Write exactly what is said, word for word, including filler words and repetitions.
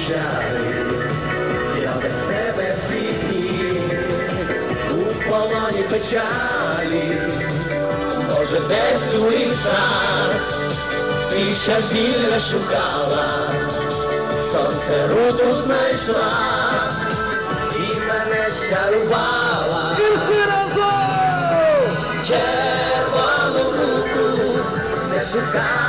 печалі, я без тебе в світі, у полоні печалі, може десь у лісах ти щастя шукала, сонце руку знайшла і мене щарувала. Червону руку не шукала.